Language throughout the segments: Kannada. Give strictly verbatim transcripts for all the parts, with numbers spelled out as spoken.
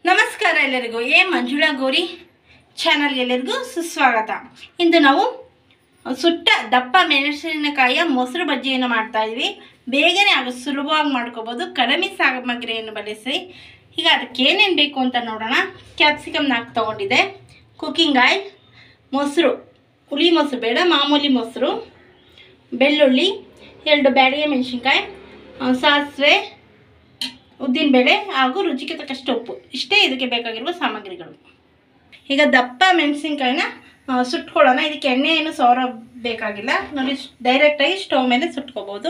ನಮಸ್ಕಾರ ಎಲ್ಲರಿಗೂ ಎ ಮಂಜುಳಾ ಗೌರಿ ಚಾನಲ್ಗೆ ಎಲ್ಲರಿಗೂ ಸುಸ್ವಾಗತ. ಇಂದು ನಾವು ಸುಟ್ಟ ದಪ್ಪ ಮೆಣಸಿನಕಾಯಿಯ ಮೊಸರು ಬಜ್ಜಿಯನ್ನು ಮಾಡ್ತಾ ಇದ್ವಿ. ಬೇಗನೆ ಹಾಗೂ ಸುಲಭವಾಗಿ ಮಾಡ್ಕೋಬೋದು, ಕಡಿಮೆ ಸಾಮಗ್ರಿಯನ್ನು ಬಳಸಿ. ಈಗ ಅದಕ್ಕೆ ಏನೇನು ಬೇಕು ಅಂತ ನೋಡೋಣ. ಕ್ಯಾಪ್ಸಿಕಮ್ ನಾಲ್ಕು ತೊಗೊಂಡಿದ್ದೆ, ಕುಕ್ಕಿಂಗ್ ಆಯಿಲ್, ಮೊಸರು, ಹುಳಿ ಮೊಸರು ಬೇಡ ಮಾಮೂಲಿ ಮೊಸರು, ಬೆಳ್ಳುಳ್ಳಿ, ಎರಡು ಬ್ಯಾಡಿಗೆ ಮೆಣಸಿನ್ಕಾಯಿ, ಸಾಸಿವೆ, ಉದ್ದಿನಬೇಳೆ ಹಾಗೂ ರುಚಿಗೆ ತಕ್ಕಷ್ಟು ಉಪ್ಪು. ಇಷ್ಟೇ ಇದಕ್ಕೆ ಬೇಕಾಗಿರುವ ಸಾಮಗ್ರಿಗಳು. ಈಗ ದಪ್ಪ ಮೆಣಸಿನ್ಕಾಯಿನ ಸುಟ್ಕೊಳ್ಳೋಣ. ಇದಕ್ಕೆ ಎಣ್ಣೆ ಏನು ಸೌರ ಬೇಕಾಗಿಲ್ಲ ನೋಡಿ, ಡೈರೆಕ್ಟಾಗಿ ಸ್ಟವ್ ಮೇಲೆ ಸುಟ್ಕೋಬೋದು.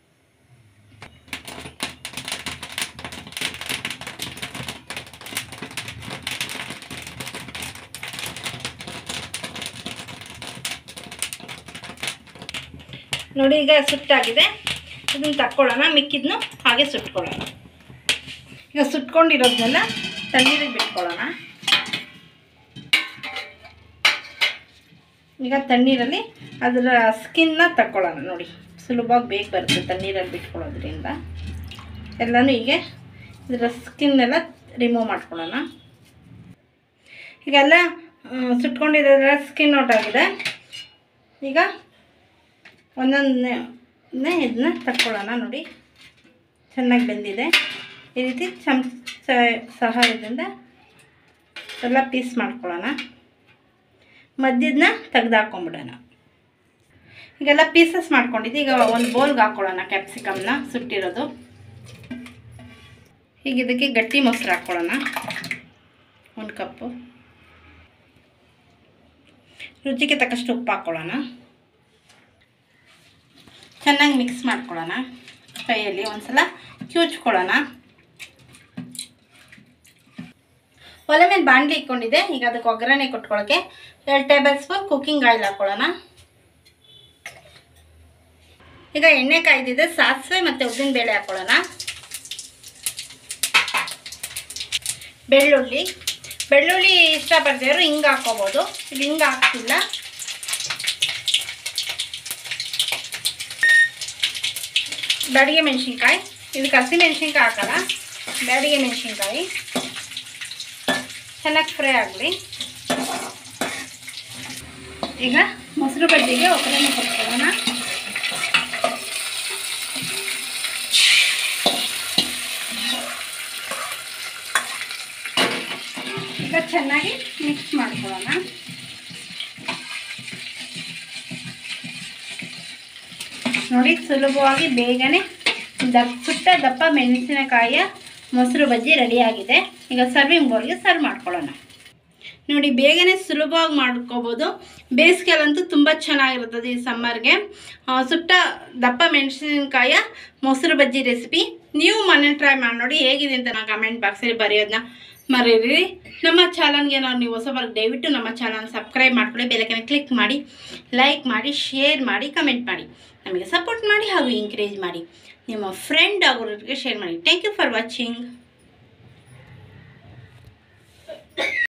ನೋಡಿ ಈಗ ಸುಟ್ಟಾಗಿದೆ. ಇದನ್ನು ತಕ್ಕೊಳ್ಳೋಣ, ಮಿಕ್ಕಿದ್ನು ಹಾಗೆ ಸುಟ್ಕೊಳ್ಳೋಣ. ಈಗ ಸುಟ್ಕೊಂಡಿರೋದನ್ನೆಲ್ಲ ತಣ್ಣೀರಿಗೆ ಬಿಟ್ಕೊಳ್ಳೋಣ. ಈಗ ತಣ್ಣೀರಲ್ಲಿ ಅದರ ಸ್ಕಿನ್ನ ತಕ್ಕೊಳ್ಳೋಣ. ನೋಡಿ ಸುಲಭವಾಗಿ ಬೇಗ ಬರುತ್ತೆ ತಣ್ಣೀರಲ್ಲಿ ಬಿಟ್ಕೊಳ್ಳೋದ್ರಿಂದ. ಎಲ್ಲನೂ ಹೀಗೆ ಇದರ ಸ್ಕಿನ್ನೆಲ್ಲ ರಿಮೂವ್ ಮಾಡ್ಕೊಳ್ಳೋಣ. ಈಗೆಲ್ಲ ಸುಟ್ಕೊಂಡಿರೋದ್ರ ಸ್ಕಿನ್ ಔಟ್ ಆಗಿದೆ. ಈಗ ಒಂದೊಂದನ್ನೇ ಇದನ್ನ ತಕ್ಕೊಳ್ಳೋಣ. ನೋಡಿ ಚೆನ್ನಾಗಿ ಬೆಂದಿದೆ. ಈ ರೀತಿ ಚಮಚ ಸಹಾಯದಿಂದ ಎಲ್ಲ ಪೀಸ್ ಮಾಡ್ಕೊಳ್ಳೋಣ. ಮಧ್ಯದನ್ನ ತೆಗ್ದು ಹಾಕ್ಕೊಂಬಿಡೋಣ. ಈಗೆಲ್ಲ ಪೀಸಸ್ ಮಾಡ್ಕೊಂಡಿದ್ದು ಈಗ ಒಂದು ಬೌಲ್ಗೆ ಹಾಕ್ಕೊಳ್ಳೋಣ ಕ್ಯಾಪ್ಸಿಕಮ್ನ ಸುಟ್ಟಿರೋದು. ಈಗ ಇದಕ್ಕೆ ಗಟ್ಟಿ ಮೊಸರು ಹಾಕ್ಕೊಳ್ಳೋಣ, ಒಂದು ಕಪ್ಪು. ರುಚಿಗೆ ತಕ್ಕಷ್ಟು ಉಪ್ಪು ಹಾಕ್ಕೊಳ್ಳೋಣ. ಚೆನ್ನಾಗಿ ಮಿಕ್ಸ್ ಮಾಡ್ಕೊಳ್ಳೋಣ. ಕೈಯಲ್ಲಿ ಒಂದು ಸಲ ಕಿವುಚ್ಕೊಳ್ಳೋಣ. ಒಲೆ ಮೇಲೆ ಬಾಣಲಿ ಇಟ್ಕೊಂಡಿದ್ದೆ. ಈಗ ಅದಕ್ಕೆ ಒಗ್ಗರಣೆ ಕೊಟ್ಕೊಳ್ಳೋಕ್ಕೆ ಎರಡು ಟೇಬಲ್ ಸ್ಪೂನ್ ಕುಕ್ಕಿಂಗ್ ಆಯಿಲ್ ಹಾಕ್ಕೊಳ್ಳೋಣ. ಈಗ ಎಣ್ಣೆ ಕಾಯ್ದಿದೆ, ಸಾಸಿವೆ ಮತ್ತು ಉದ್ದಿನ ಬೇಳೆ ಹಾಕ್ಕೊಳ್ಳೋಣ. ಬೆಳ್ಳುಳ್ಳಿ ಬೆಳ್ಳುಳ್ಳಿ ಇಷ್ಟಪಡ್ತಿದ್ರು ಹಿಂಗೆ ಹಾಕ್ಕೋಬೋದು, ಇಲ್ಲಿ ಹಿಂಗೆ ಹಾಕ್ತಿಲ್ಲ. ಬ್ಯಾಡಿಗೆ ಮೆಣಸಿನ್ಕಾಯಿ, ಇದಕ್ಕೆ ಹಸಿ ಮೆಣಸಿನ್ಕಾಯಿ ಹಾಕೋಣ. ಬ್ಯಾಡಿಗೆ ಮೆಣಸಿನ್ಕಾಯಿ ಚೆನ್ನಾಗಿ ಫ್ರೈ ಆಗಲಿ. ಈಗ ಮೊಸರು ಬಜ್ಜಿಗೆ ಒಗ್ಗರಣೆ ಕೊಟ್ಕೊಳ್ಳೋಣ. ಈಗ ಚೆನ್ನಾಗಿ ಮಿಕ್ಸ್ ಮಾಡ್ಕೊಳ್ಳೋಣ. ನೋಡಿ ಸುಲಭವಾಗಿ ಬೇಗನೆ ದಪ್ಪ ಸುಟ್ಟ ದಪ್ಪ ಮೆಣಸಿನಕಾಯಿಯ ಮೊಸರು ಬಜ್ಜಿ ರೆಡಿಯಾಗಿದೆ. ಈಗ ಸರ್ವಿಂಗ್ ಬೌಲ್ಗೆ ಸರ್ವ್ ಮಾಡ್ಕೊಳ್ಳೋಣ. ನೋಡಿ ಬೇಗನೆ ಸುಲಭವಾಗಿ ಮಾಡ್ಕೋಬೋದು. ಬೇಸಿಗೆಯಲ್ಲಂತೂ ತುಂಬ ಚೆನ್ನಾಗಿರ್ತದೆ ಈ ಸಮ್ಮರ್ಗೆ. ಸುಟ್ಟ ದಪ್ಪ ಮೆಣಸಿನಕಾಯಿಯ ಮೊಸರು ಬಜ್ಜಿ ರೆಸಿಪಿ ನೀವು ಮನೆ ಟ್ರೈ ಮಾಡಿ ನೋಡಿ, ಹೇಗಿದೆ ಅಂತ ನಾನು ಕಮೆಂಟ್ ಬಾಕ್ಸಲ್ಲಿ ಬರೆಯೋದನ್ನ ಮರೀರಿ. ನಮ್ಮ ಚಾನಲ್ಗೆ ನಾವು ನೀವು ಹೊಸಬರ್ಗೆ ದಯವಿಟ್ಟು ನಮ್ಮ ಚಾನಲ್ ಸಬ್ಸ್ಕ್ರೈಬ್ ಮಾಡ್ಕೊಳ್ಳಿ, ಬೆಲ್ಲೈಕನ್ ಕ್ಲಿಕ್ ಮಾಡಿ, ಲೈಕ್ ಮಾಡಿ, ಶೇರ್ ಮಾಡಿ, ಕಮೆಂಟ್ ಮಾಡಿ, ನಮಗೆ ಸಪೋರ್ಟ್ ಮಾಡಿ ಹಾಗೂ ಎಂಕರೇಜ್ ಮಾಡಿ. ನಿಮ್ಮ ಫ್ರೆಂಡ್ ಆಗೋರಿಗೆ ಶೇರ್ ಮಾಡಿ. Thank you for watching.